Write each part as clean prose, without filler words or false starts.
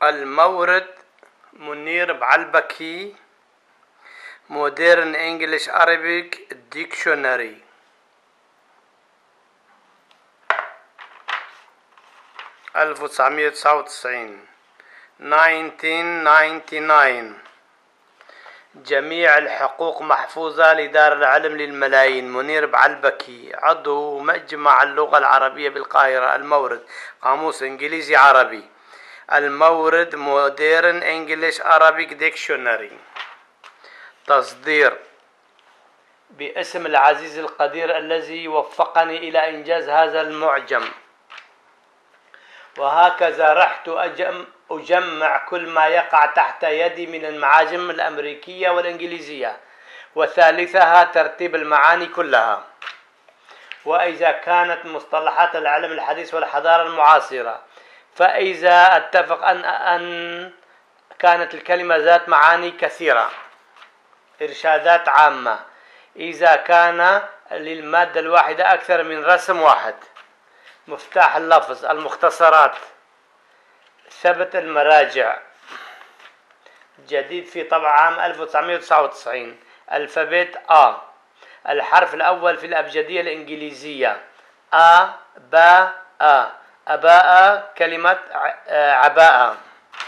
المورد منير بعلبكي، مودرن انجلش عربيك ديكشنري. 1999 1999. جميع الحقوق محفوظة لدار العلم للملايين. منير بعلبكي، عضو مجمع اللغة العربية بالقاهرة. المورد قاموس انجليزي عربي. المورد مودرن انجلش عربيك ديكشنري. تصدير باسم العزيز القدير الذي وفقني إلى إنجاز هذا المعجم. وهكذا رحت أجمع كل ما يقع تحت يدي من المعاجم الأمريكية والإنجليزية، وثالثها ترتيب المعاني كلها. وإذا كانت مصطلحات العلم الحديث والحضارة المعاصرة، فإذا اتفق أن كانت الكلمة ذات معاني كثيرة. إرشادات عامة: إذا كان للمادة الواحدة أكثر من رسم واحد. مفتاح اللفظ: المختصرات. ثبت المراجع. جديد في طبعة عام 1999. الفابت A. الحرف الأول في الأبجدية الإنجليزية: A با A. أباء كلمة عباءة.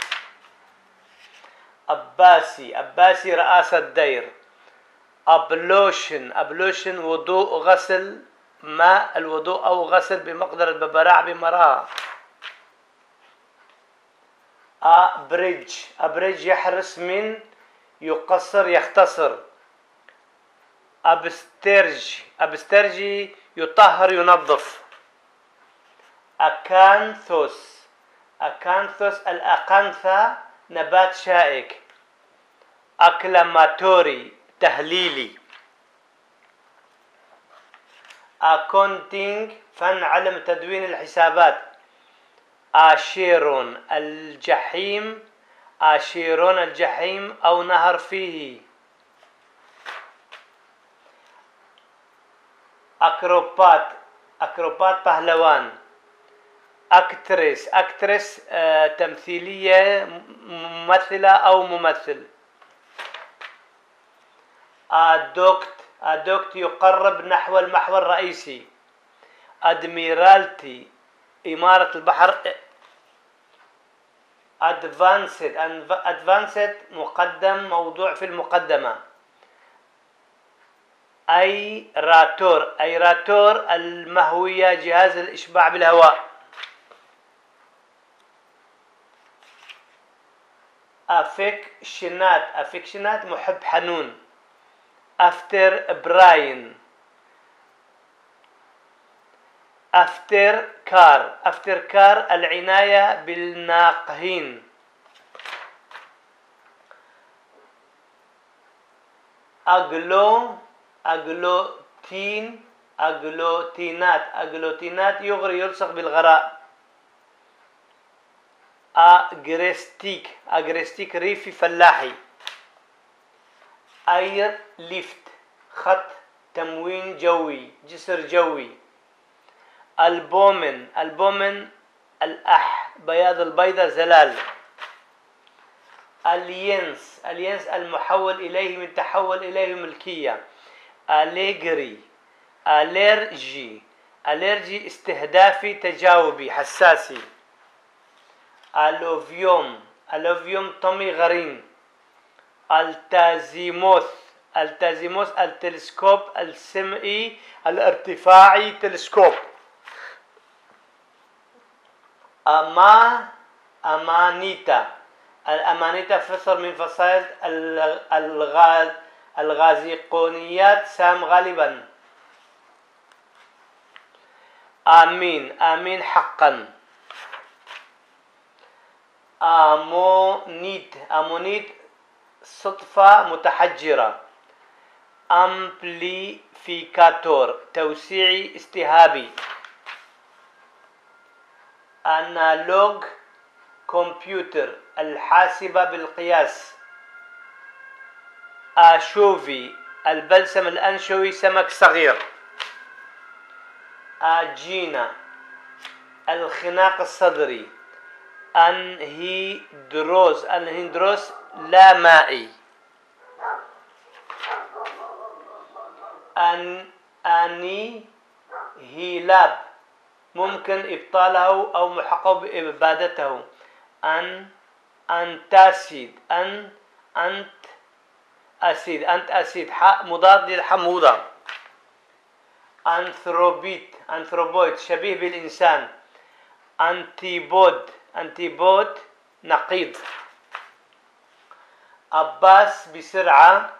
أباسي رئاسة دير. أبلوشن وضوء غسل ماء الوضوء أو غسل بمقدار الببراع بمراه. أبرج يحرس من يقصر يختصر. أبسترجي يطهر ينظف. أكانثوس الأقانثة نبات شائك. أكلاماتوري تهليلي. أكونتينج فن علم تدوين الحسابات. آشيرون الجحيم أو نهر فيه. أكروبات پهلوان. أكترس تمثيلية ممثلة أو ممثل. أدوكت يقرب نحو المحور الرئيسي. أدميرالتي إمارة البحر. أدفانسد مقدم موضوع في المقدمة. أيراتور المهوية جهاز الإشباع بالهواء. أفكشنات محب حنون. أفتر براين. أفتر كار العناية بالناقهين. أجلوتينات يغري يلصق بالغراء. أجريستيك ريفي فلاحي. أير ليفت خط تموين جوي جسر جوي. البومن بياض البيضة زلال. الينس المحول إليه من تحول إليه ملكية. أليرجي استهدافي تجاوبي حساسي. ألوفيوم طمي غرين. التازيموس التلسكوب السمعي الارتفاعي تلسكوب. الأمانيتا فصل من فصائل الغازيقونيات سام غالبا. آمين حقا. أمونيت صدفة متحجرة. أمبليفيكاتور توسيعي استهابي. أنالوج كمبيوتر الحاسبة بالقياس. آشوفي البلسم الأنشوي سمك صغير. آجينا الخناق الصدري. أنهيدروز، أنهيدروز لا مائي. أنيهيلاب ممكن إبطاله أو محقه بإبادته. أنتاسيد، أنت أسيد، أنت أسيد مضاد للحموضة. أنثروبويد شبيه بالإنسان. أنتيبود نقيض. أباس بسرعة.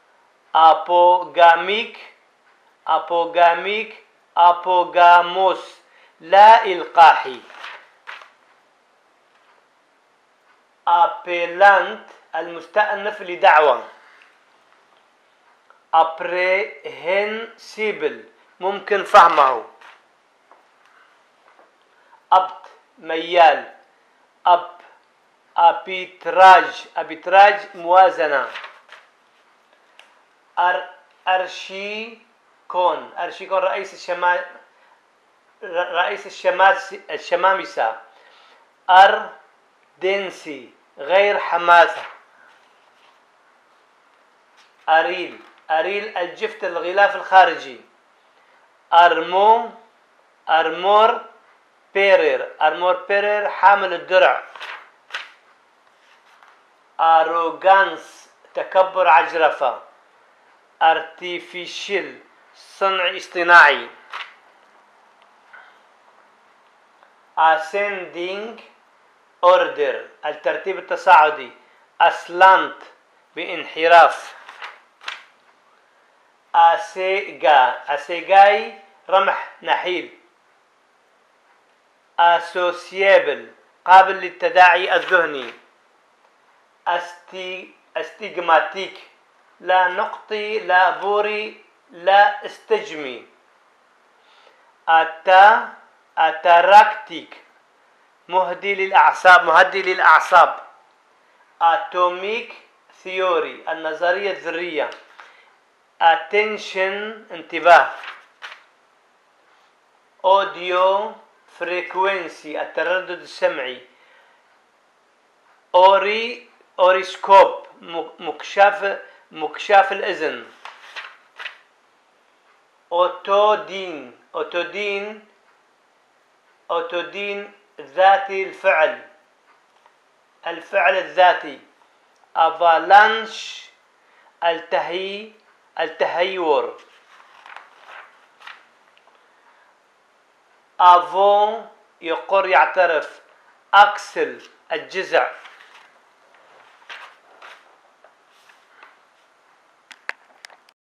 أبوغاموس لا إلقاحي. أبيلانت المستأنف لدعوة. أبريهنسيبل ممكن فهمه. أبت ميال. أبيتراج موازنة. أرشيكون رئيس الشمامسة. أردنسي غير حماثة. أريل الجفت الغلاف الخارجي. أرمور بيرر حامل الدرع. أروغانس تكبر عجرفة. أرتيفيشل صنع اصطناعي. ascending order الترتيب التصاعدي. أسلانت بانحراف. أسيجاي رمح نحيل. associable قابل للتداعي الذهني. استيغماتيك لا نقطي لا بوري لا استجمي. أتراكتيك مهدي للأعصاب. أتوميك ثيوري النظرية الذرية. attention انتباه. أوديو فريكوينسي التردد السمعي. أوريسكوب مكشاف الإذن. أوتودين ذاتي الفعل الذاتي. أفالانش التهيور. أفون يقر يعترف. أكسل الجزع.